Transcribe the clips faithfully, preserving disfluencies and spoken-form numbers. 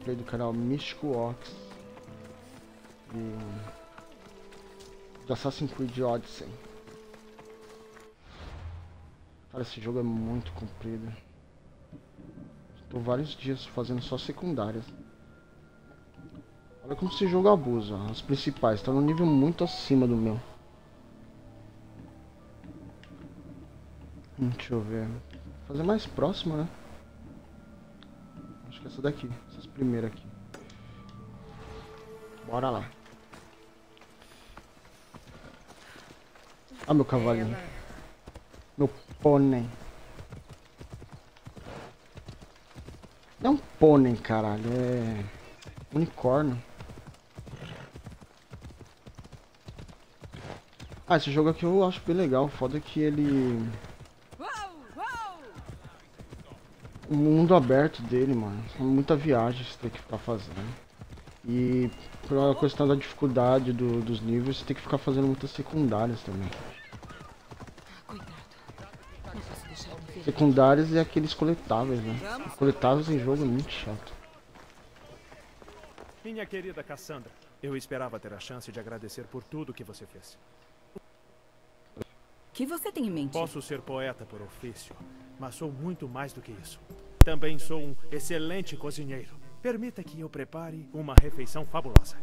gameplay do canal Místico Ox e do Assassin's Creed Odyssey. Cara, esse jogo é muito comprido. Estou vários dias fazendo só secundárias. Olha como esse jogo abusa. As principais estão no nível muito acima do meu. Hum, deixa eu ver. Vou fazer mais próxima, né? Acho que essa daqui. Essas primeiras aqui. Bora lá. Ah, meu cavalinho. Meu pônei. Não é um pônei, caralho. É unicórnio. Ah, esse jogo aqui eu acho bem legal. Foda que ele... O mundo aberto dele, mano. É muita viagem você tem que ficar fazendo. E pela questão da dificuldade do, dos níveis, você tem que ficar fazendo muitas secundárias também. Secundárias e aqueles coletáveis, né? Coletáveis em jogo é muito chato. Minha querida Cassandra, eu esperava ter a chance de agradecer por tudo que você fez. O que você tem em mente? Posso ser poeta por ofício, mas sou muito mais do que isso. Também sou um excelente cozinheiro. Permita que eu prepare uma refeição fabulosa.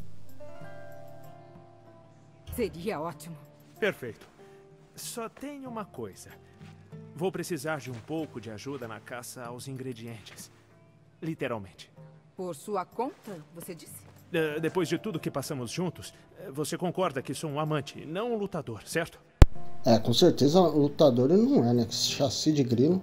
Seria ótimo. Perfeito. Só tem uma coisa. Vou precisar de um pouco de ajuda na caça aos ingredientes. Literalmente. Por sua conta, você disse? Uh, depois de tudo que passamos juntos, você concorda que sou um amante, não um lutador, certo? É, com certeza lutador ele não é, né? Que chassi de grilo.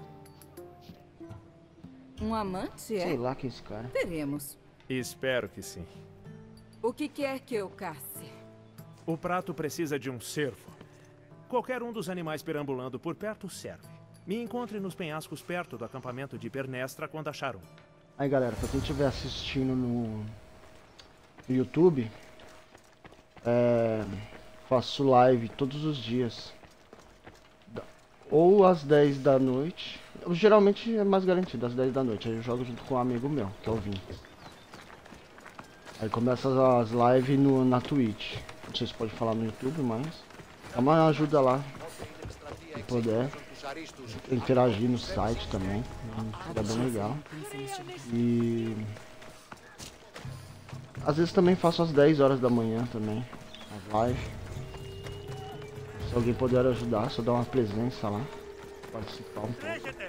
Um amante, é? Sei lá quem é esse cara. Teremos. Espero que sim. O que quer que eu casse? O prato precisa de um cervo. Qualquer um dos animais perambulando por perto serve. Me encontre nos penhascos perto do acampamento de Pernestra quando achar um. Aí galera, pra quem estiver assistindo no YouTube, é, faço live todos os dias. Ou às dez da noite. Geralmente é mais garantido, às dez da noite. Aí eu jogo junto com um amigo meu, que é o Vim. Aí começa as lives no, na Twitch. Não sei se pode falar no YouTube, mas dá uma ajuda lá. Se puder. Interagir no site também. É bem legal. E às vezes também faço às dez horas da manhã também. As lives. Se alguém puder ajudar, só dar uma presença lá. Participar um pouco.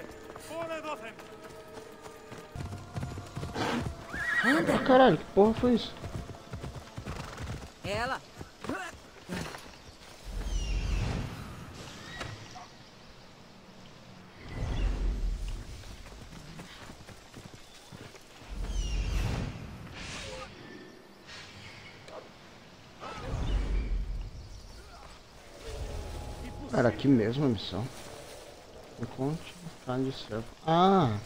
Ah, caralho, que porra foi isso? Ela. Era aqui mesmo a missão. Me conte, carne de servo. Ah!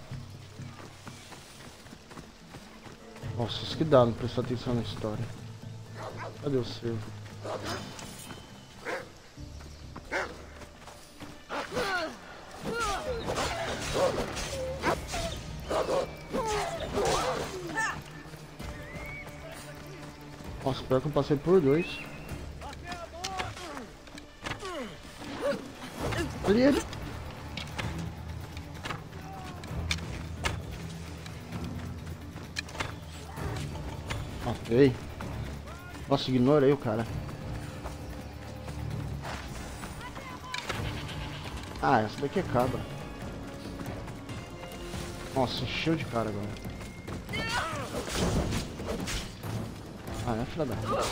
Nossa, isso que dá, não prestar atenção na história. Cadê o servo? Nossa, pior que eu passei por dois. Ali ele. Ok. Nossa, ignorei o cara. Ah, essa daqui é cabra. Nossa, encheu de cara agora. Ah, é filha da puta.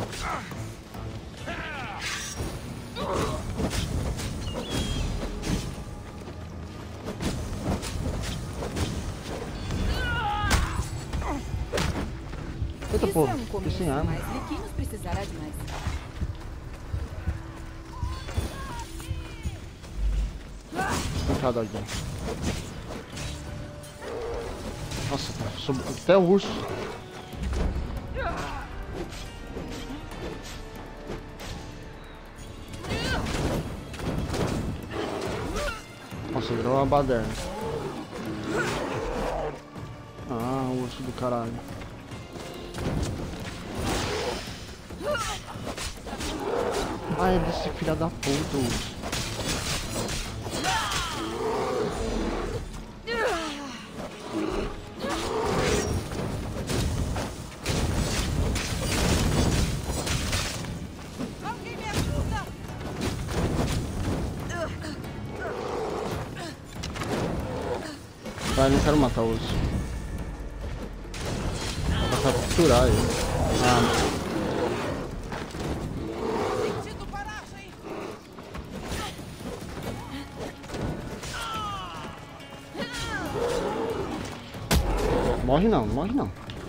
Eita, pô, Isso é um tô sem começo, arma. mas Liquinos precisará de mais. Coitado alguém. Nossa, tá, sob... até o urso. Nossa, virou uma baderna. Ah, o urso do caralho. Ah, é desse filho da puta, o urso. Alguém me ajuda! Vai, não quero matar o urso. Vou capturar ele. Ah. Sentido paragem! Morre não, morre não.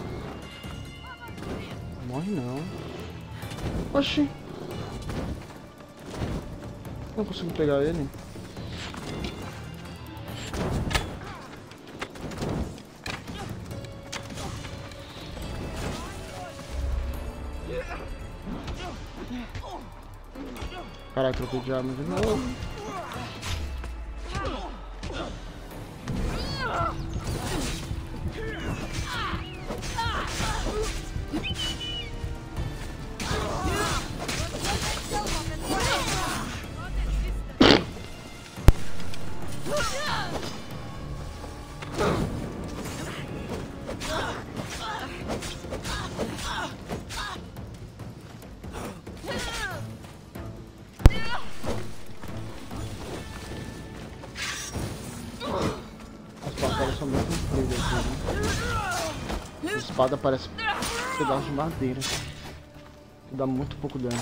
Morre não. Oxi. Não consigo pegar ele. Caralho, troquei de arma de novo. As passadas são bem compridas aqui, né? A espada parece um pedaço de madeira. Que dá muito pouco dano.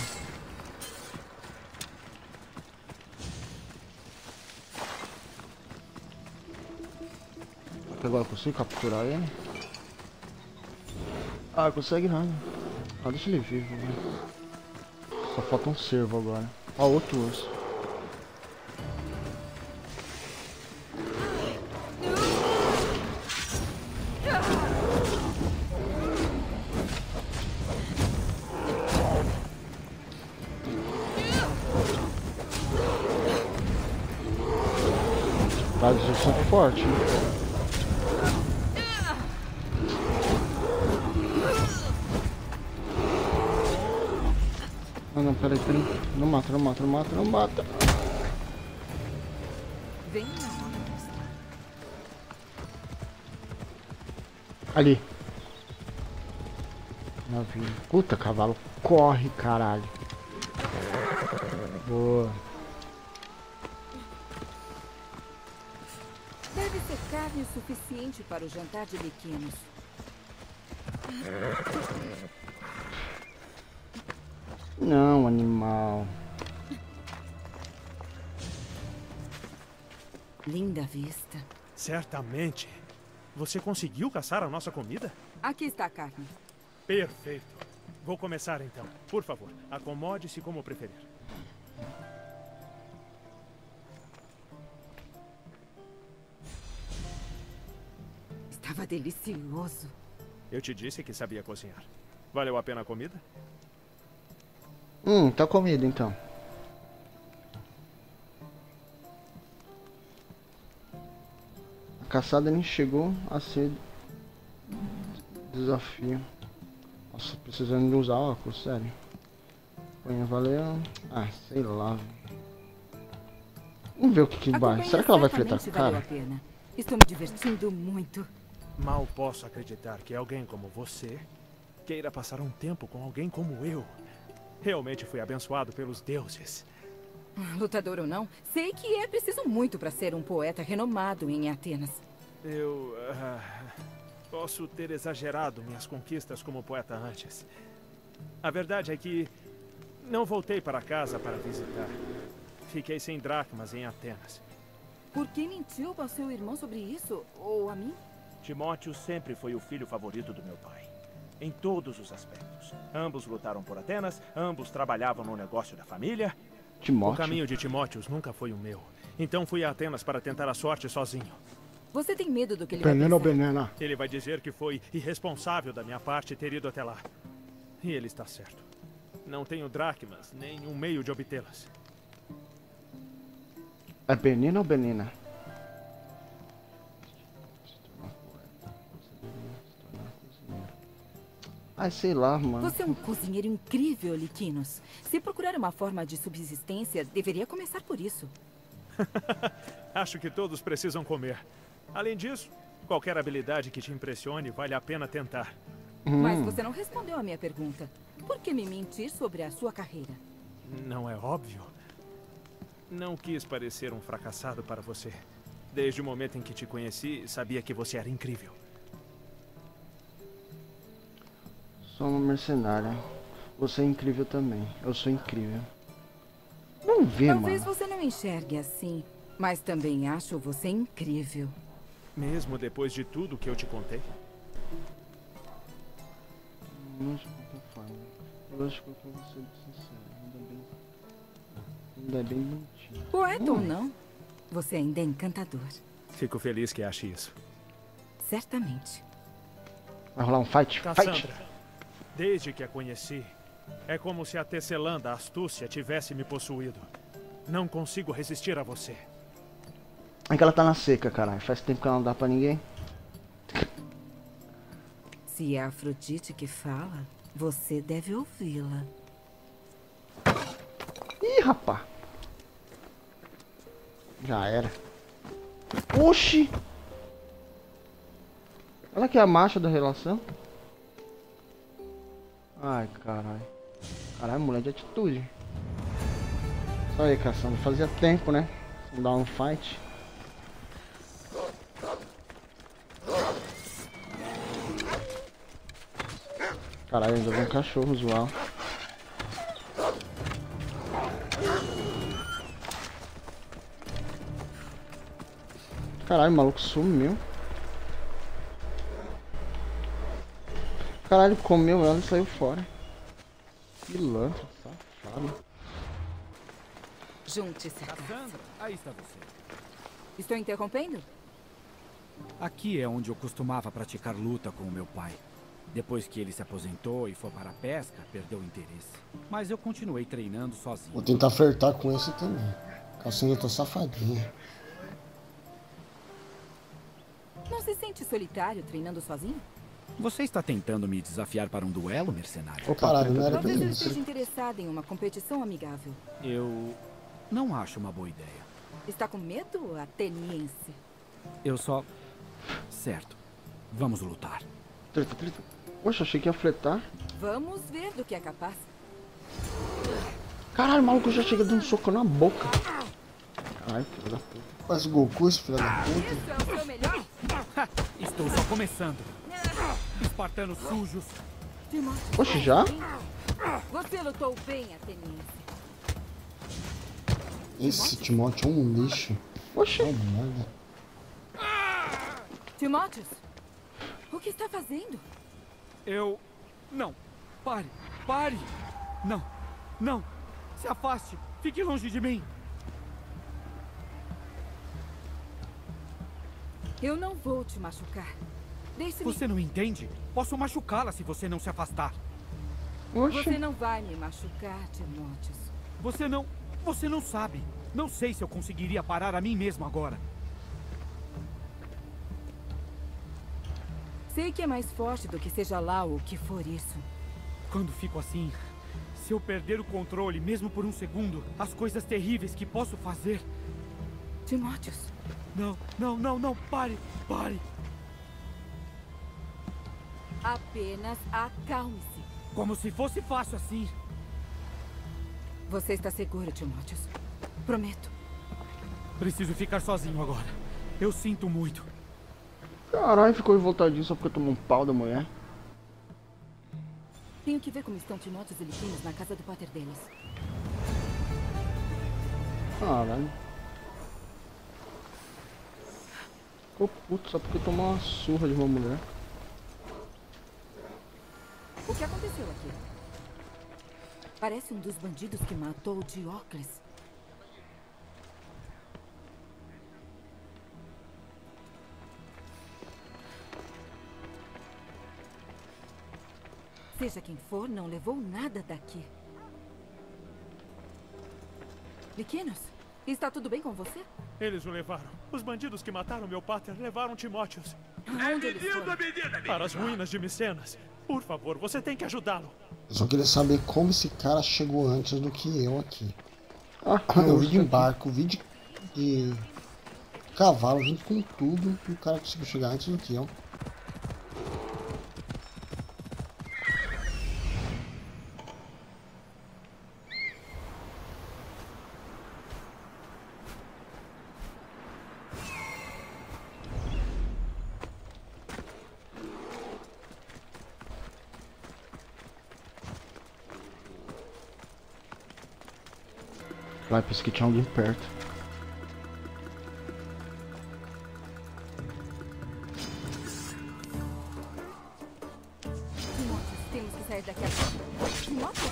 Agora eu consigo capturar ele? Ah, consegue nada. Ah, deixa ele vivo, velho. Só falta um cervo agora. Ó, outro urso. Mas eles são fortes, né? Ah não, peraí, peraí. Não mata, não mata, não mata, não mata. Vem na hora. Ali. Navio. Puta, cavalo. Corre, caralho. Boa. Deve ser carne o suficiente para o jantar de pequenos. Não, animal. Linda vista. Certamente. Você conseguiu caçar a nossa comida? Aqui está a carne. Perfeito. Vou começar então. Por favor, acomode-se como preferir. Estava delicioso. Eu te disse que sabia cozinhar. Valeu a pena a comida? Hum, tá comida então. A caçada nem chegou a ser desafio. Nossa, precisando de usar óculos, sério. Põe, valeu. Ah, sei lá. Vamos ver o que que A vai. companhia Será que ela vai fretar com o certamente valeu cara? a pena. Estou me divertindo muito. Mal posso acreditar que alguém como você queira passar um tempo com alguém como eu. Realmente fui abençoado pelos deuses. Lutador ou não, sei que é preciso muito para ser um poeta renomado em Atenas. Eu ah, posso ter exagerado minhas conquistas como poeta antes. A verdade é que não voltei para casa para visitar. Fiquei sem dracmas em Atenas. Por que mentiu ao seu irmão sobre isso? Ou a mim? Timóteo sempre foi o filho favorito do meu pai. Em todos os aspectos. Ambos lutaram por Atenas, ambos trabalhavam no negócio da família. O Timóteo. caminho de Timóteos nunca foi o meu. Então fui a Atenas para tentar a sorte sozinho. Você tem medo do que ele Veneno ou vai pensar? venena? Ele vai dizer que foi irresponsável da minha parte ter ido até lá. E ele está certo. Não tenho dracmas, nem um meio de obtê-las. É veneno ou venena? Ai, sei lá, mano. Você é um cozinheiro incrível, Liquinos. Se procurar uma forma de subsistência, deveria começar por isso. Acho que todos precisam comer. Além disso, qualquer habilidade que te impressione vale a pena tentar. Hum. Mas você não respondeu a minha pergunta. Por que me mentir sobre a sua carreira? Não é óbvio? Não quis parecer um fracassado para você. Desde o momento em que te conheci, sabia que você era incrível. Sou uma mercenária. Você é incrível também. Eu sou incrível. Não vê, Talvez mano. você não enxergue assim, mas também acho você incrível. Mesmo depois de tudo que eu te contei? Não de qualquer forma. Eu acho que eu vou ser sincero. Ainda bem. Ainda é bem bonitinho. Poeta ou não, você ainda é encantador. Fico feliz que ache isso. Certamente. Vai rolar um fight? Fight! Cassandra, desde que a conheci, é como se a tecelã da astúcia tivesse me possuído. Não consigo resistir a você. É que ela tá na seca, caralho. Faz tempo que ela não dá pra ninguém. Se é a Afrodite que fala, você deve ouvi-la. Ih, rapá. Já era. Oxi! Ela que é a macha da relação. Ai, caralho. Caralho, mulher de atitude. Só aí, Cassandra. Fazia tempo, né? Vamos dar um fight. Caralho, ainda vem um cachorro zoar. Caralho, o maluco sumiu. Caralho, comeu ela e saiu fora. Pilantra, safado. Junte-se a casa. Cassandra, aí está você. Estou interrompendo? Aqui é onde eu costumava praticar luta com o meu pai. Depois que ele se aposentou e foi para a pesca, perdeu o interesse. Mas eu continuei treinando sozinho. Vou tentar flertar com esse também. Cassandra tá safadinha. Não se sente solitário treinando sozinho? Você está tentando me desafiar para um duelo, mercenário? Ô caralho, não era pra Talvez eu isso. esteja interessado em uma competição amigável. Eu não acho uma boa ideia. Está com medo, ateniense? Eu só... Certo. Vamos lutar. Treta, treta. Poxa, achei que ia fletar. Vamos ver do que é capaz. Caralho, o maluco já chega dando um soco na boca. Caralho, filho da puta. Faz Goku, esse filho da puta. Isso é o seu melhor? Estou só começando. Espartanos sujos. Timóteo, Oxe, já? você lutou bem, ateniense. Esse Timóteo é um lixo. Oxi. É uma merda. Timóteos, o que está fazendo? Eu... Não. Pare. Pare. Não. Não. Se afaste. Fique longe de mim. Eu não vou te machucar. Deixe-me... Você não entende? Posso machucá-la se você não se afastar. Oxi. Você não vai me machucar, Timóteos. Você não... Você não sabe. Não sei se eu conseguiria parar a mim mesmo agora. Sei que é mais forte do que seja lá o que for isso. Quando fico assim, se eu perder o controle, mesmo por um segundo, as coisas terríveis que posso fazer... Timóteos, Não, não, não, não, pare, pare. apenas acalme-se. Como se fosse fácil assim. Você está seguro, Timóteos? Prometo. Preciso ficar sozinho agora. Eu sinto muito. Caralho, ficou revoltadinho só porque tomou um pau da mulher. Tenho que ver como estão Timóteos e Liquinos na casa do pater deles. Caralho. Ficou puto só porque tomou uma surra de uma mulher. O que aconteceu aqui? Parece um dos bandidos que matou o Diocles. Seja quem for, não levou nada daqui. Liquinos, está tudo bem com você? Eles o levaram. Os bandidos que mataram meu pater levaram Timóteos Aonde eles foram? para as ruínas de Micenas. Por favor, você tem que ajudá-lo. Eu só queria saber como esse cara chegou antes do que eu aqui. Ah, Eu vi de aqui. barco, vi de, de cavalo, vi com tudo. E o cara conseguiu chegar antes do que eu. Vai, pensei que tinha alguém perto. Timóteo, temos que sair daqui agora. Timóteo?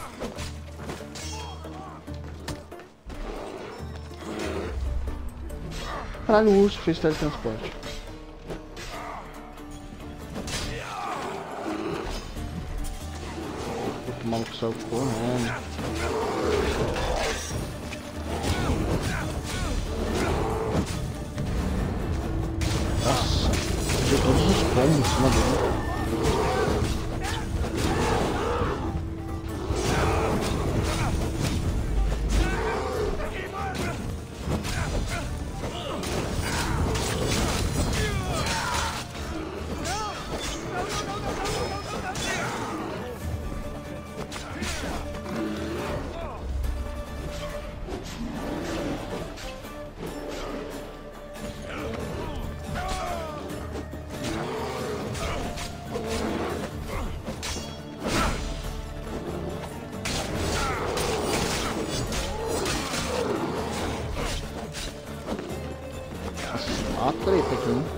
Caralho, o urso fez teletransporte. O maluco saiu correndo. Nossa, deu todos os combos em cima dele. A treta aqui, né?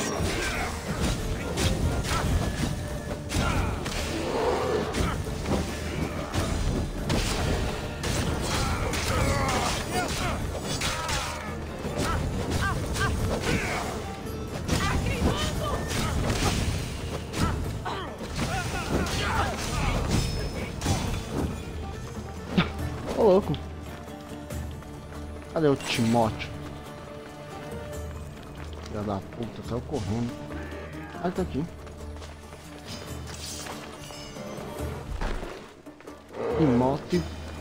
Ô louco. Cadê o Timóteo? Filha da puta, saiu correndo. Ah, ele tá aqui. Timóteo.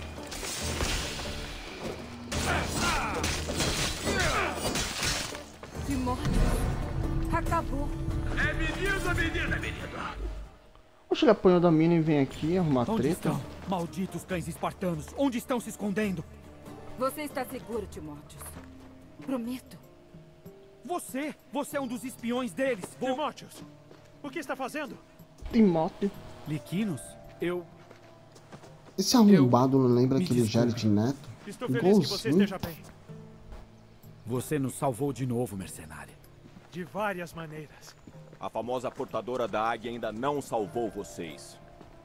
Timóteo. Acabou. É menino, menina, menino. Vou chegar apanhando da mina e vem aqui arrumar Onde treta. estão? Malditos cães espartanos. Onde estão se escondendo? Você está seguro, Timóteo. Prometo. Você! Você é um dos espiões deles! Vou... Timóteos, o que está fazendo? Timóteo. Liquinos? Eu... Esse arrombado não lembra Me aquele desculpe. Jared Neto? Estou feliz que você Igualzinho. esteja bem. Você nos salvou de novo, mercenário. De várias maneiras. A famosa portadora da águia ainda não salvou vocês.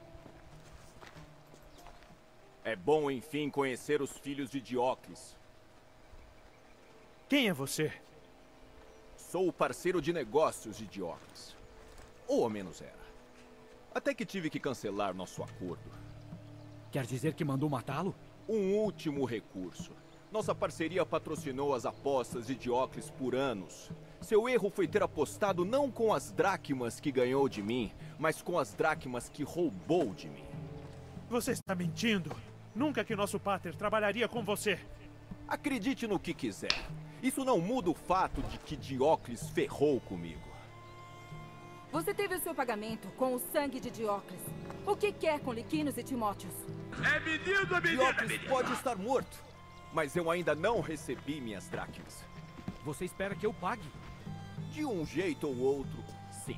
É bom, enfim, conhecer os filhos de Diocles. Quem é você? Sou o parceiro de negócios de Diocles. Ou ao menos era. Até que tive que cancelar nosso acordo. Quer dizer que mandou matá-lo? Um último recurso. Nossa parceria patrocinou as apostas de Diocles por anos. Seu erro foi ter apostado não com as dracmas que ganhou de mim, mas com as dracmas que roubou de mim. Você está mentindo. Nunca que nosso pater trabalharia com você. Acredite no que quiser. Isso não muda o fato de que Diocles ferrou comigo. Você teve o seu pagamento com o sangue de Diocles. O que quer com Liquinos e Timóteos? É menino, menino, Diocles pode estar morto, mas eu ainda não recebi minhas dracmas. Você espera que eu pague? De um jeito ou outro, sim.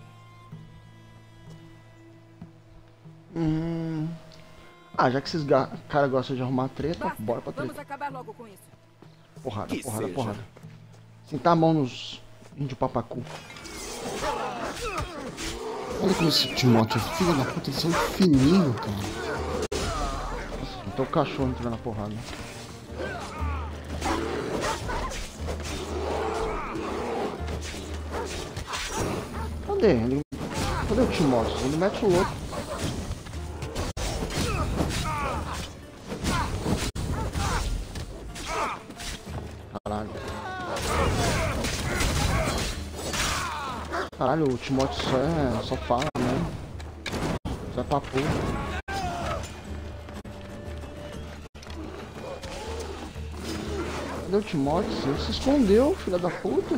Hum... Ah, já que esses caras gostam de arrumar treta, Basta. bora pra treta. Vamos acabar logo com isso. Porrada, Que porrada, seja. porrada. Sentar a mão nos índio papacu. Olha como esse Timóteo, filho da puta, eles são fininho, cara. Então o cachorro entrando na porrada. Cadê? Ele... Cadê o Timóteo? Ele mete o louco. Caralho. Caralho, o Timóteo só é. só fala, né? Vai pra porra. Cadê o Timóteo? Você se escondeu, filha da puta.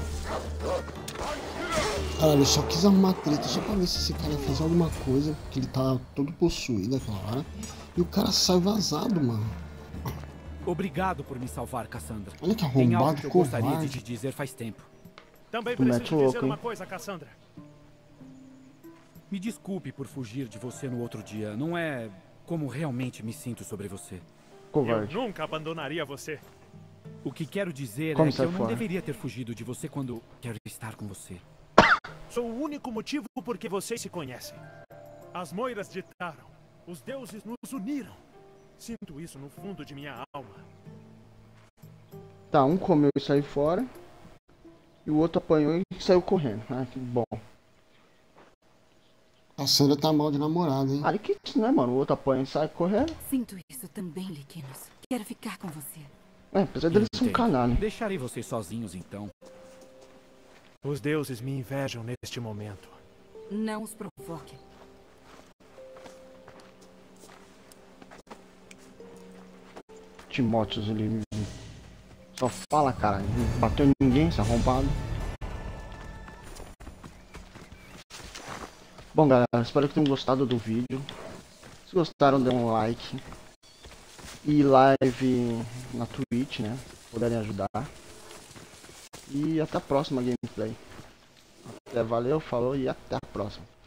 Caralho, eu só quis arrumar treta só pra ver se esse cara fez alguma coisa, porque ele tá todo possuído aquela hora. E o cara sai vazado, mano. Obrigado por me salvar, Cassandra. Olha que Tem algo arrombado, que eu gostaria de covarde. te dizer faz tempo. Também Tu mete preciso louco, dizer hein? uma coisa, Cassandra. Me desculpe por fugir de você no outro dia. Não é como realmente me sinto sobre você. Covarde. Eu nunca abandonaria você. O que quero dizer Como é que sai eu não fora? deveria ter fugido de você quando quero estar com você. Sou o único motivo por que vocês se conhecem. As moiras ditaram. Os deuses nos uniram. Sinto isso no fundo de minha alma. Tá, um comeu e saiu fora. E o outro apanhou e saiu correndo. Ah, que bom. A Sandra tá mal de namorado, hein? Ah, que isso, né, mano? O outro apanha e sai correndo. Sinto isso também, Liquinos. Quero ficar com você. É, apesar dele ser um Entendo. canalha. Deixarei vocês sozinhos então. Os deuses me invejam neste momento. Não os provoque. Timóteo, ele só fala, cara. Não bateu em ninguém, esse arrombado. Bom, galera, espero que tenham gostado do vídeo. Se gostaram, dê um like. E live na Twitch, né? Se puderem ajudar. E até a próxima gameplay. Até, valeu, falou e até a próxima.